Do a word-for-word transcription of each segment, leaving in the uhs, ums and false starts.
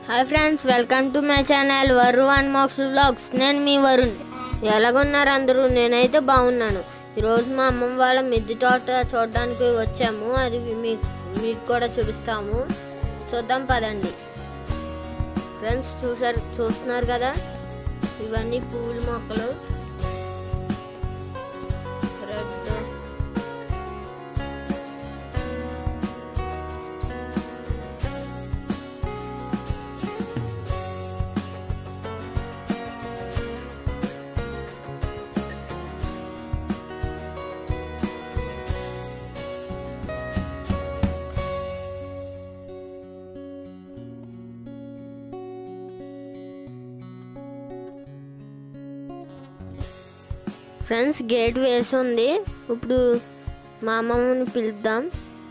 Hi friends, welcome to my channel Varu and Moks vlogs. నేను మీ వరుణ్. ఎలాగున్నారు అందరూ? నేనైతే బాగున్నాను. ఈరోజు మా అమ్మమ్మ వాళ్ళ మిద్దె తోట చూడడానికి వచ్చాము. అది మీకు మీకు కూడా చూపిస్తాము. చూద్దాం పదండి. ఫ్రెండ్స్ చూసారు చూస్తున్నారు కదా, ఇవన్నీ పూల మొక్కలు. రెడ్ ఫ్రెండ్స్ గేట్ వేసి ఉంది. ఇప్పుడు మా అమ్మమ్మని పిలుద్దాం.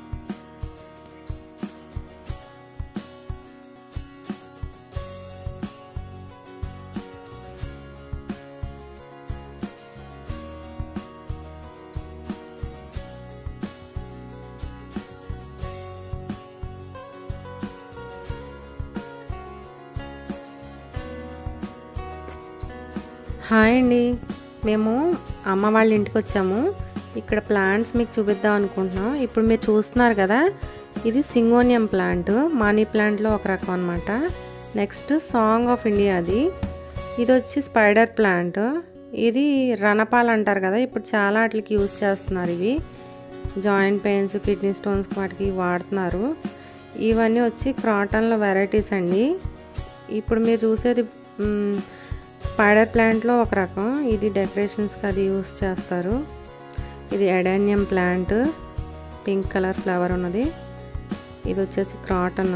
హాయ్ అండి, మేము అమ్మ వాళ్ళ ఇంటికి వచ్చాము. ఇక్కడ ప్లాంట్స్ మీకు చూపిద్దాం అనుకుంటున్నాం. ఇప్పుడు మీరు చూస్తున్నారు కదా, ఇది సింగోనియం ప్లాంట్, మనీ ప్లాంట్లో ఒక రకం అనమాట. నెక్స్ట్ సాంగ్ ఆఫ్ ఇండియా, అది ఇది వచ్చి స్పైడర్ ప్లాంట్. ఇది రణపాల్ అంటారు కదా, ఇప్పుడు చాలా వాటికి యూజ్ చేస్తున్నారు. ఇవి జాయింట్ పెయిన్స్, కిడ్నీ స్టోన్స్ వాటికి వాడుతున్నారు. ఇవన్నీ వచ్చి క్రాటన్లో వెరైటీస్ అండి. ఇప్పుడు మీరు చూసేది స్పైడర్ ప్లాంట్లో ఒక రకం, ఇది డెకరేషన్స్కి అది యూస్ చేస్తారు. ఇది adenium plant, pink colour flower ఉన్నది. ఇది వచ్చేసి క్రాటన్.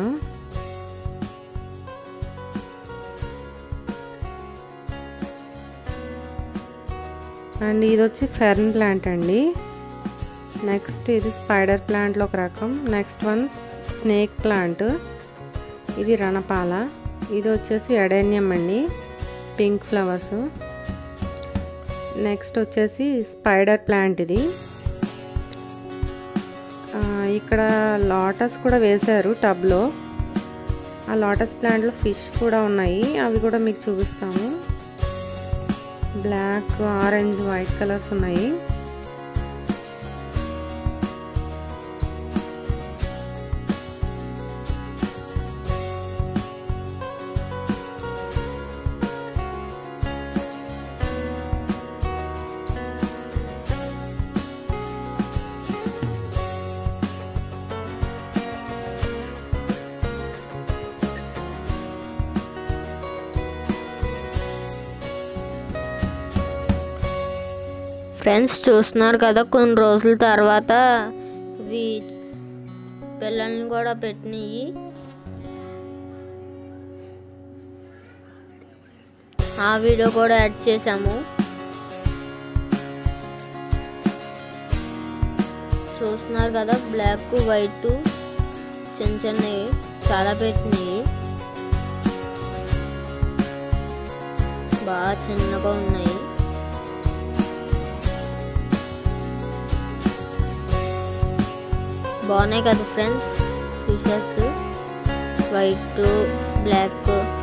అండ్ ఇది వచ్చి ఫెర్న్ ప్లాంట్ అండి. నెక్స్ట్ ఇది స్పైడర్ ప్లాంట్లో ఒక రకం. నెక్స్ట్ వన్ స్నేక్ ప్లాంట్, ఇది రణపాల. ఇది వచ్చేసి ఎడేనియం అండి, పింక్ ఫ్లవర్స్. నెక్స్ట్ వచ్చేసి స్పైడర్ ప్లాంట్. ఇది ఇక్కడ లోటస్ కూడా వేశారు టబ్లో. ఆ లోటస్ ప్లాంట్లో ఫిష్ కూడా ఉన్నాయి, అవి కూడా మీకు చూపిస్తాము. బ్లాక్, ఆరెంజ్, వైట్ కలర్స్ ఉన్నాయి. ఫ్రెండ్స్ చూస్తున్నారు కదా, కొన్ని రోజుల తర్వాత ఇవి పిల్లల్ని కూడా పెట్టినాయి. ఆ వీడియో కూడా యాడ్ చేసాము. చూస్తున్నారు కదా, బ్లాక్, వైట్, చిన్న చిన్నవి చాలా పెట్టినాయి. బాగా చిన్నగా ఉన్నాయి. బాగున్నాయి కదా ఫ్రెండ్స్, ఫిషెస్ వైట్, బ్లాక్.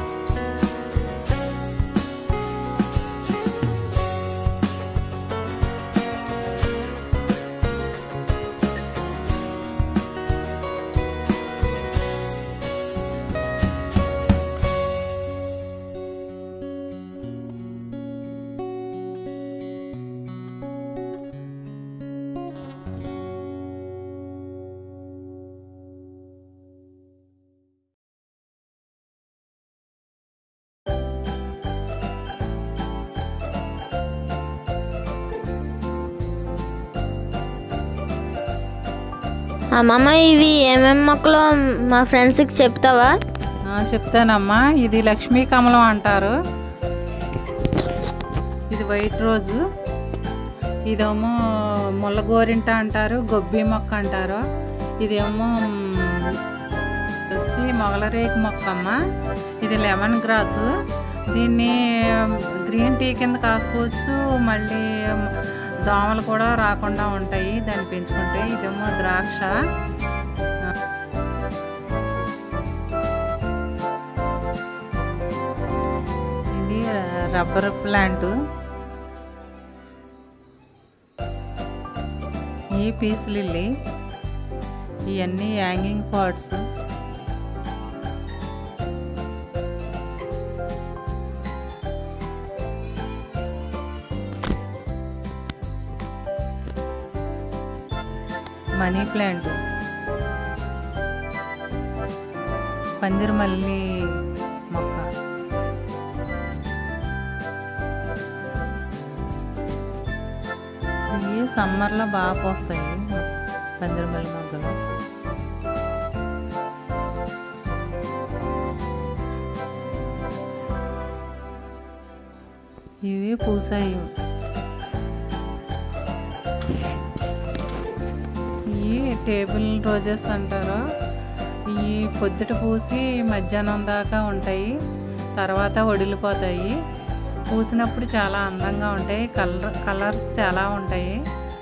అమ్మమ్మ, ఇవి ఏమేమి మొక్కలు మా ఫ్రెండ్స్కి చెప్తావా? చెప్తానమ్మా. ఇది లక్ష్మీ కమలం అంటారు, ఇది వైట్ రోజు, ఇదేమో ముల్లగోరింట అంటారు, గొబ్బి మొక్క అంటారు. ఇదేమో వచ్చి మొగలరేకు మొక్క అమ్మ. ఇది లెమన్ గ్రాసు, దీన్ని గ్రీన్ టీ కింద కాసుకోవచ్చు. మళ్ళీ దోమలు కూడా రాకుండా ఉంటాయి దాన్ని పెంచుకుంటే. ఇదేమో ద్రాక్ష. రబ్బర్ ప్లాంట్, ఈ పీస్ లిల్లీ, ఇవన్నీ హ్యాంగింగ్ పాట్స్. మనీ ప్లాంట్, పందిరిమల్లి మొక్క, ఇవి సమ్మర్లో బాగా పోస్తాయి పందిరిమల్లి మొగ్గలు. ఇవి పూసాయి. ఇవి టేబుల్ రోజెస్ అంటారు. ఈ పొద్దుట పూసి మధ్యాహ్నం దాకా ఉంటాయి, తర్వాత వడిలిపోతాయి. పూసినప్పుడు చాలా అందంగా ఉంటాయి, కలర్ కలర్స్ చాలా ఉంటాయి.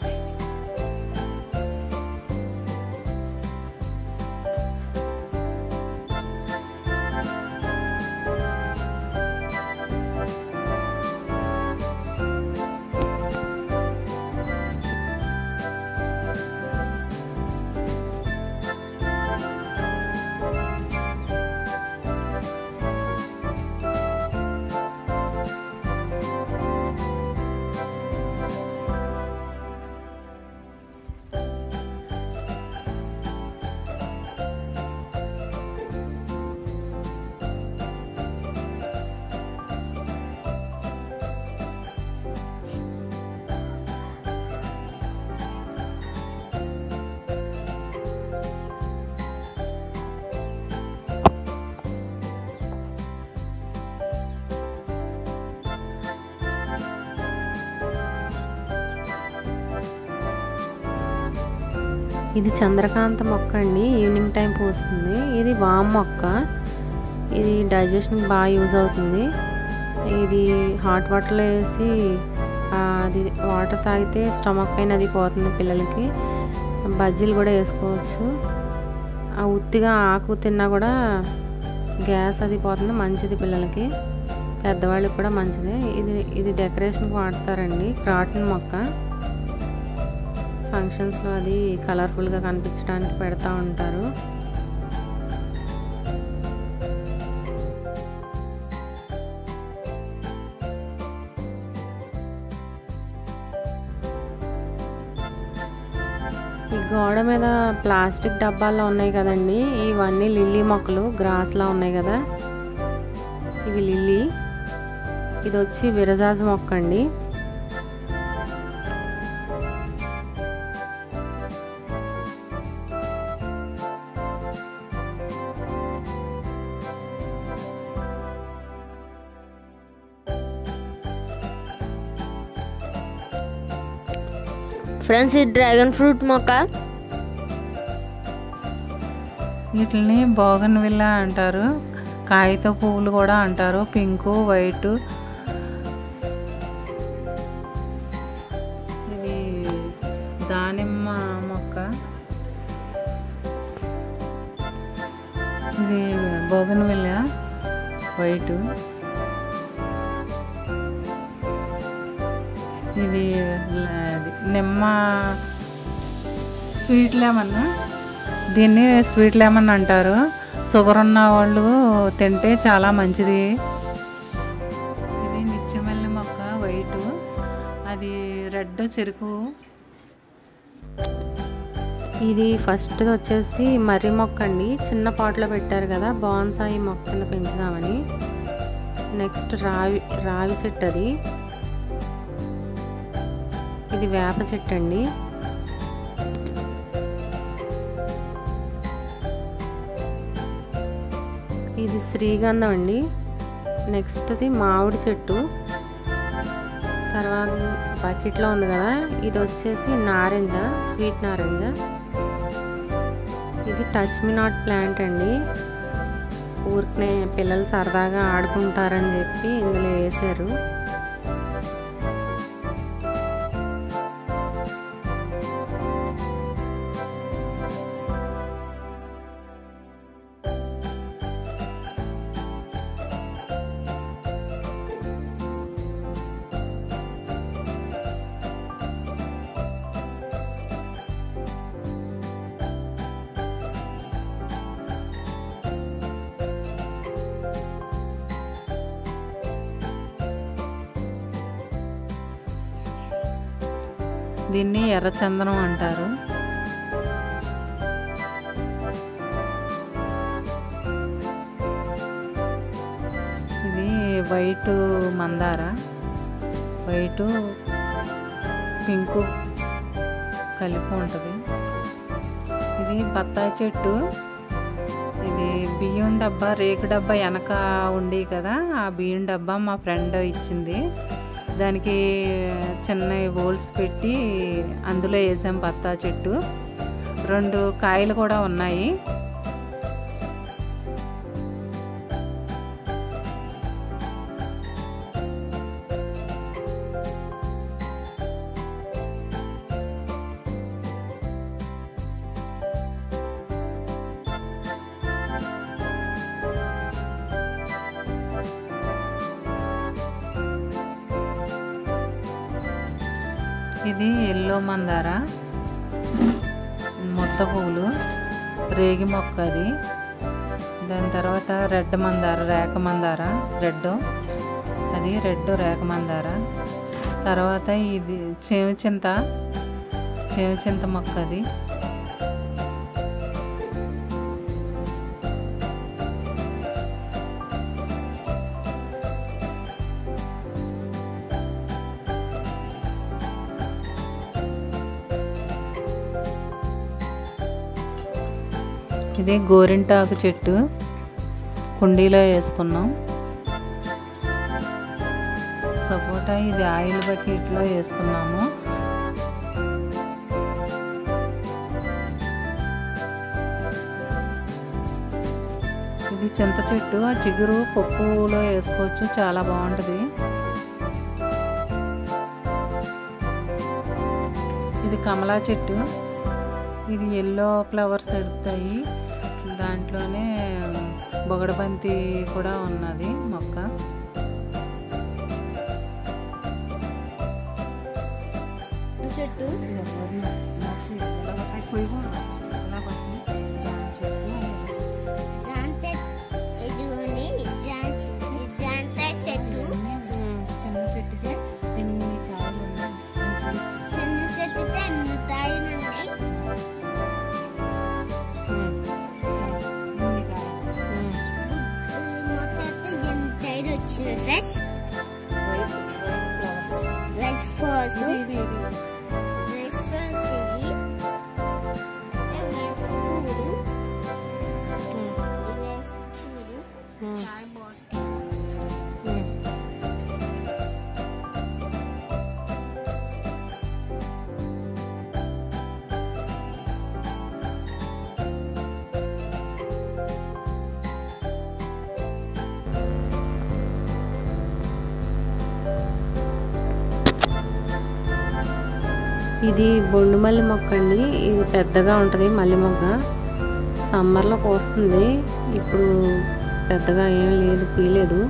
ఇది చంద్రకాంత మొక్క అండి, ఈవినింగ్ టైం పూస్తుంది. ఇది వామ్ మొక్క, ఇది డైజెషన్కి బాగా యూజ్ అవుతుంది. ఇది హాట్ వాటర్లో వేసి అది వాటర్ తాగితే స్టమక్ పెయిన్ అది పోతుంది పిల్లలకి. బజ్జీలు కూడా వేసుకోవచ్చు. ఆ ఉత్తిగా ఆకు తిన్నా కూడా గ్యాస్ అది పోతుంది, మంచిది పిల్లలకి, పెద్దవాళ్ళకి కూడా మంచిది. ఇది ఇది డెకరేషన్కి వాడతారండి. క్రాటన్ మొక్క, ఫంక్షన్స్లో అది కలర్ఫుల్గా కనిపించడానికి పెడతా ఉంటారు. ఈ గోడ మీద ప్లాస్టిక్ డబ్బాల్లో ఉన్నాయి కదండి, ఇవన్నీ లిల్లీ మొక్కలు గ్రాస్లా ఉన్నాయి కదా, ఇవి లిల్లీ. ఇది వచ్చి విరజాజి మొక్క అండి. ఫ్రెండ్స్, ఇది డ్రాగన్ ఫ్రూట్ మొక్క. వీటిని బోగన్విల్లా అంటారు, కాగిత పువ్వులు కూడా అంటారు, పింకు వైట్. ఇది దానిమ్మ మొక్క, ఇది బోగన్విల్లా వైట్. ఇది నిమ్మ స్వీట్ లెమన్, దీన్ని స్వీట్ లెమన్ అంటారు. షుగర్ ఉన్న వాళ్ళు తింటే చాలా మంచిది. ఇది నిత్యమల్లి మొక్క వైట్, అది రెడ్ చెరుకు. ఇది ఫస్ట్ వచ్చేసి మర్రి మొక్క అండి, చిన్న పాట్లో పెట్టారు కదా, బాన్సాయి మొక్క కింద పెంచుదామని. నెక్స్ట్ రావి రావి చెట్టు, అది ఇది వేప చెట్టు అండి. ఇది శ్రీగంధం అండి. నెక్స్ట్ది మామిడి చెట్టు. తర్వాత బకెట్లో ఉంది కదా, ఇది వచ్చేసి నారింజ, స్వీట్ నారింజ. ఇది టచ్ మీ నాట్ ప్లాంట్ అండి. ఊరికనే పిల్లలు సరదాగా ఆడుకుంటారని చెప్పి ఇందులో వేసారు. దీన్ని ఎర్రచందనం అంటారు. ఇది వైట్ మందార, వైటు పింకు కలిపి ఉంటుంది. ఇది బత్తాయి చెట్టు. ఇది బియ్యం డబ్బా, రేకు డబ్బా వెనక ఉండి కదా, ఆ బియ్యం డబ్బా మా ఫ్రెండ్ ఇచ్చింది. దానికి చిన్న హోల్స్ పెట్టి అందులో వేసాం బత్తాయి చెట్టు. రెండు కాయలు కూడా ఉన్నాయి. ఇది ఎల్లో మందార, మొత్త పువ్వులు, రేగి మొక్క అది. దాని తర్వాత రెడ్ మందార, రేక మందార, రెడ్ అది రెడ్ రేక మందార. తర్వాత ఇది చేమచింత, చేమచింత మొక్క అది. ఇది గోరింటాకు చెట్టు, కుండీలో వేసుకున్నాం. సపోటా ఇది ఆయిల్ బకెట్లో వేసుకున్నాము. ఇది చింత చెట్టు, ఆ చిగురు పప్పులో వేసుకోవచ్చు, చాలా బాగుంటుంది. ఇది కమలా చెట్టు. ఇది ఎల్లో ఫ్లవర్స్ ఎడుతాయి. దాంట్లోనే బొగడబంతి కూడా ఉన్నది మొక్క. చెట్టు చిన్న చెట్టుకే ఎన్ని కాయలు ఉన్నాయి. చిన్న చెట్టుతో ఎన్ని కాయలు ఉన్నాయి. Fresh white white flowers. red flowers. ఇది ఇది Red flowers ఇది. ఇది పూలు. ఇది పూలు. చాలా బాగుంది. ఇది బొండు మల్లి మొక్క అండి. ఇది పెద్దగా ఉంటుంది మల్లి మొగ్గ. సమ్మర్లో పోస్తుంది. ఇప్పుడు పెద్దగా ఏం లేదు, పీలేదు.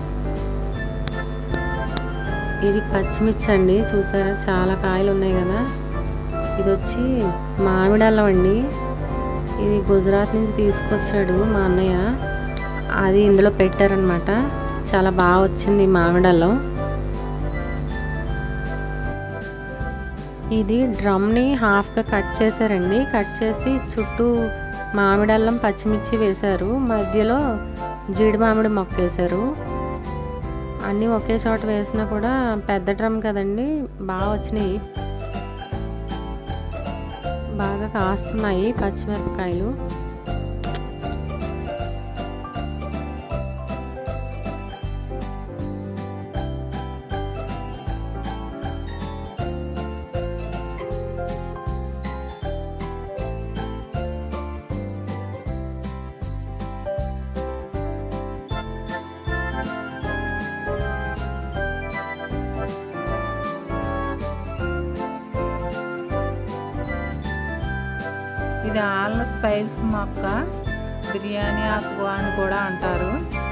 ఇది పచ్చిమిర్చి అండి, చూసారా చాలా కాయలు ఉన్నాయి కదా. ఇది వచ్చి మామిడి అల్లం అండి. ఇది గుజరాత్ నుంచి తీసుకొచ్చాడు మా అన్నయ్య. అది ఇందులో పెట్టారనమాట. చాలా బాగా వచ్చింది మామిడి అల్లం. ఇది డ్రమ్ని హాఫ్గా కట్ చేశారండి. కట్ చేసి చుట్టూ మామిడి అల్లం, పచ్చిమిర్చి వేశారు. మధ్యలో జీడి మామిడి మొక్క వేశారు. అన్నీ ఒకే చోట వేసినా కూడా పెద్ద డ్రమ్ కదండి, బాగా వచ్చినాయి. బాగా కాస్తున్నాయి పచ్చిమిరపకాయలు. ఇది ఆల్ స్పైస్ మొక్క, బిర్యానీ ఆకు అని కూడా అంటారు.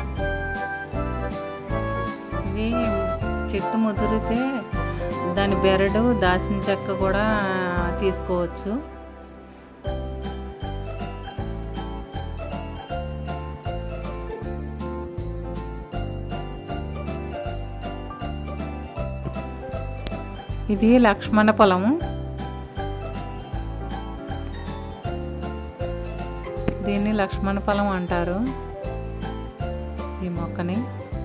ఇది చెట్టు ముదిరితే దాని బెరడు, దాసిన చెక్క కూడా తీసుకోవచ్చు. ఇది లక్ష్మణ పొలము. లక్ష్మణ ఫలం అంటారు ఈ మొక్కని.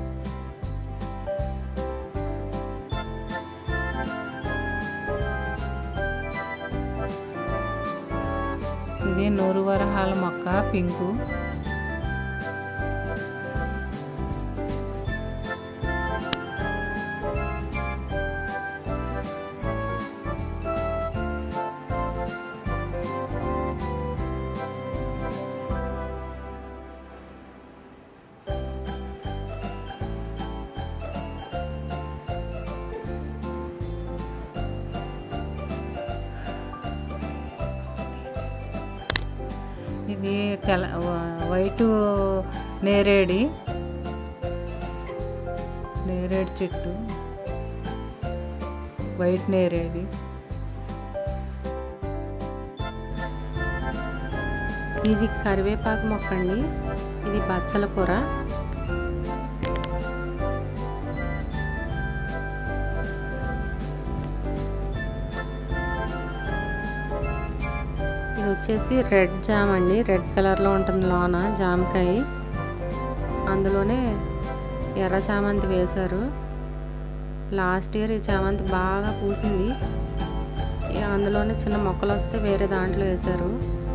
ఇది నూరు వరహాల మొక్క పింకు. ఇది తెల్ల వైటు నేరేడి నేరేడు చెట్టు, వైట్ నేరేడి. ఇది కరివేపాకు మొక్క అండి. ఇది బచ్చల కూర. ఇది వచ్చేసి రెడ్ జామ్ అండి. రెడ్ కలర్లో ఉంటుంది లోన జామకాయ. అందులోనే ఎర్ర చామంతి వేశారు. లాస్ట్ ఇయర్ ఈ చామంతి బాగా పూసింది. అందులోనే చిన్న మొక్కలు వస్తే వేరే దాంట్లో వేశారు.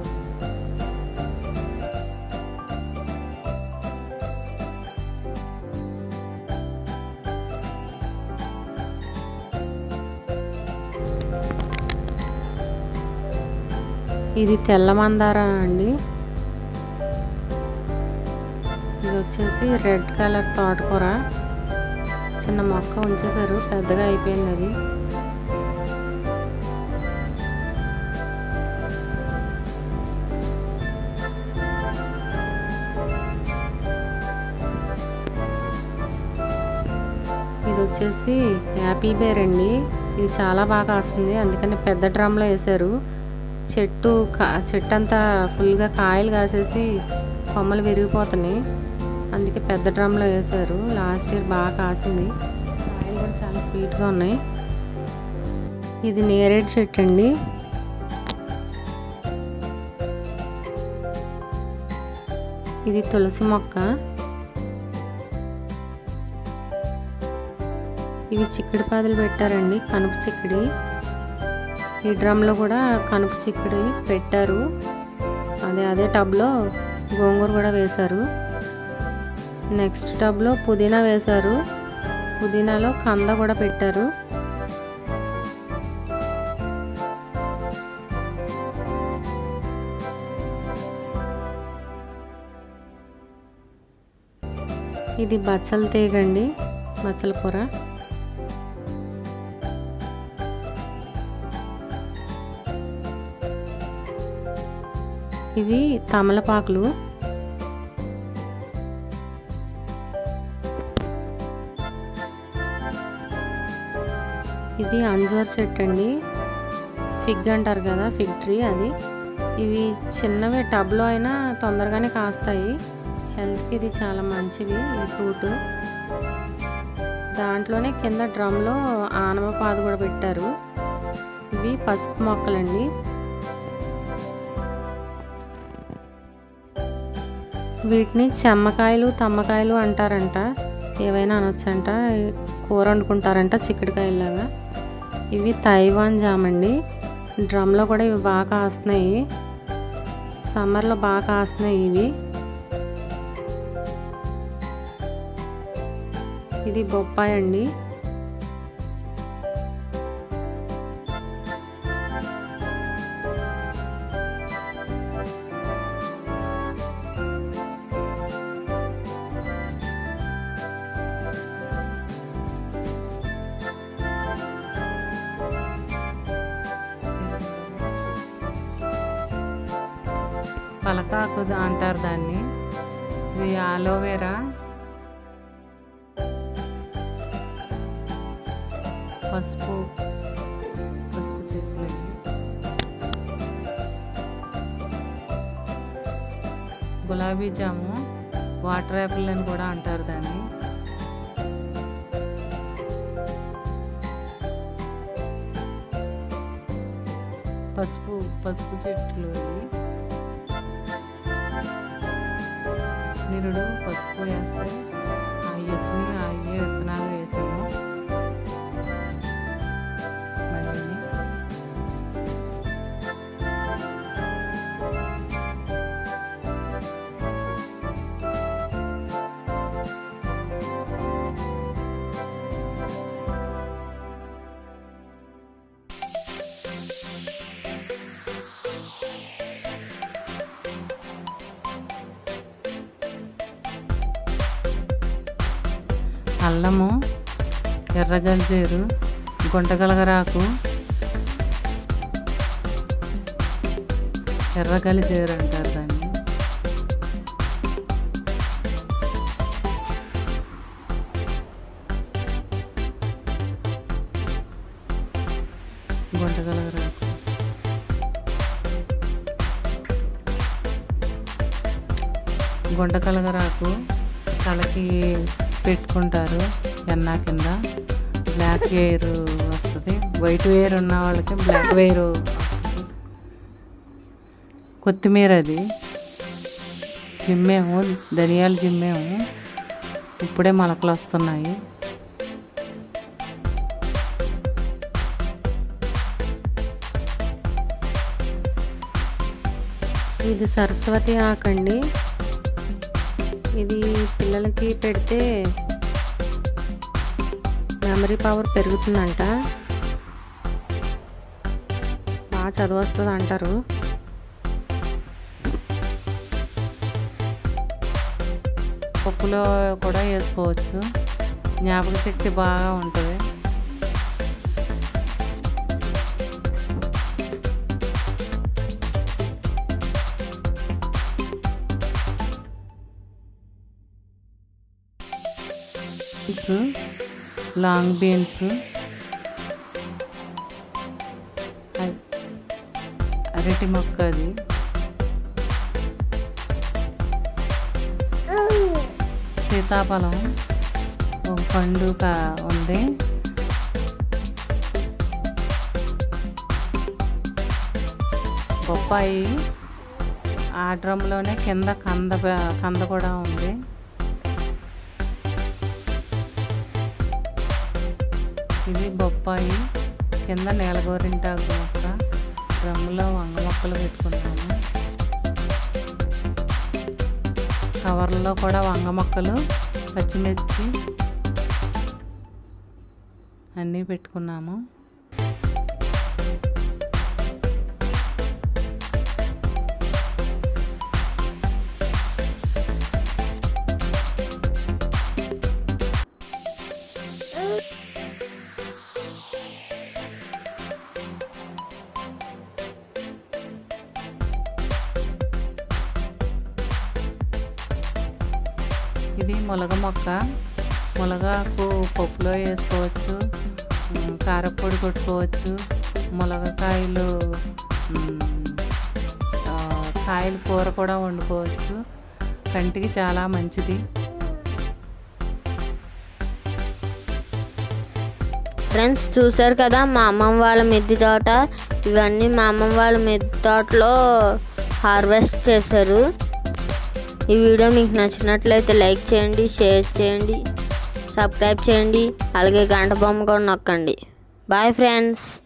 ఇది తెల్ల మందారం అండి. ఇది వచ్చేసి రెడ్ కలర్ తోటకూర. చిన్న మొక్క ఉంచేశారు, పెద్దగా అయిపోయింది అది. ఇది వచ్చేసి యాపిల్ బేర్ అండి. ఇది చాలా బాగా వస్తుంది, అందుకని పెద్ద డ్రమ్లో వేశారు. చెట్టు చెట్టు అంతా ఫుల్గా కాయలు కాసేసి కొమ్మలు విరిగిపోతున్నాయి, అందుకే పెద్ద డ్రమ్లో వేశారు. లాస్ట్ ఇయర్ బాగా కాసింది, కాయలు కూడా చాలా స్వీట్గా ఉన్నాయి. ఇది నేరేడు చెట్టు అండి. ఇది తులసి మొక్క. ఇవి చిక్కుడు పాదులు పెట్టారండి, కనుపు చిక్కుడి. ఈ డ్రమ్లో కూడా కనుపు చిక్కుడు పెట్టారు. అదే అదే టబ్లో గోంగూర కూడా వేశారు. నెక్స్ట్ టబ్లో పుదీనా వేశారు. పుదీనాలో కంద కూడా పెట్టారు. ఇది బచ్చల తీగండి, బచ్చల కూర. ఇవి తమలపాకులు. ఇది అంజూర్ చెట్టు అండి, ఫిగ్ అంటారు కదా, ఫిగ్ ట్రీ అది. ఇవి చిన్నవి టబ్లో అయినా తొందరగానే కాస్తాయి. హెల్త్కి ఇది చాలా మంచివి ఈ ఫ్రూట్. దాంట్లోనే కింద డ్రమ్లో ఆనవ పాదు కూడా పెట్టారు. ఇవి పసుపు మొక్కలండి. వీటిని చెమ్మకాయలు తమ్మకాయలు అంటారంట, ఏవైనా అనొచ్చంట. కూర వండుకుంటారంట చిక్కుడుకాయలాగా. ఇవి తైవాన్ జామ్ అండి. డ్రమ్లో కూడా ఇవి బాగా కాస్తున్నాయి, సమ్మర్లో బాగా కాస్తున్నాయి ఇవి. ఇది బొప్పాయి అండి. పలకాకు అంటారు దాన్ని. ఇది ఆలోవేరా, పసుపు పసుపు చెట్లు. గులాబీ జాము, వాటర్ యాపిల్ అని కూడా అంటారు దాన్ని. పసుపు పసుపు చెట్లు ఇవి. నిరుడు పసుపు వేస్తే అవి వచ్చినాయి, అవి విత్తనాలు వేసాము. మళ్ళీ అల్లము, ఎర్రగల్జేరు, గుంటగలగరాకు, ఎర్రగలిజేరు అంటారు దాన్ని. గుంటగలగరాకు, గుంటగలగరాకు తలకి పెట్టుకుంటారు ఎన్నా కింద. బ్లాక్ హెయిర్ వస్తుంది, వైట్ హెయిర్ ఉన్న వాళ్ళకి బ్లాక్ హెయిర్ వస్తుంది. కొత్తిమీర, అది జిమ్మేము, ధనియాలు జిమ్మేము, ఇప్పుడే మొలకలు వస్తున్నాయి. ఇది సరస్వతి ఆకండి. ఇది పిల్లలకి పెడితే మెమరీ పవర్ పెరుగుతుందంట, బాగా చదువు వస్తుంది అంటారు. పప్పులో కూడా వేసుకోవచ్చు, జ్ఞాపక శక్తి బాగా ఉంటుంది. లాంగ్ బీన్స్, అరటి మొక్క, అది సీతాఫలం ఒక పండు ఉంది. బొప్పాయి, ఆ డ్రమ్లోనే కింద కంద కంద కూడా ఉంది. ఇది బొప్పాయి, కింద నేలగోరింటాకు మొక్క, డ్రమ్లో వంగ మొక్కలు పెట్టుకున్నాము. కవర్లో కూడా వంగ మొక్కలు, పచ్చిమిర్చి అన్నీ పెట్టుకున్నాము. ఇది ములగ మొక్క, ములగాకు పప్పులో వేసుకోవచ్చు, కారపొడి కొట్టుకోవచ్చు. ములగకాయలు కాయలు కూర కూడా వండుకోవచ్చు, కంటికి చాలా మంచిది. ఫ్రెండ్స్ చూసారు కదా మా అమ్మమ్మ వాళ్ళ మిద్దె తోట. ఇవన్నీ మా అమ్మమ్మ వాళ్ళ మిద్దె తోటలో హార్వెస్ట్ చేశారు. ఈ వీడియో మీకు నచ్చినట్లయితే లైక్ చేయండి, షేర్ చేయండి, సబ్స్క్రైబ్ చేయండి, అలాగే గంట బొమ్మ కూడా నొక్కండి. Boy friends.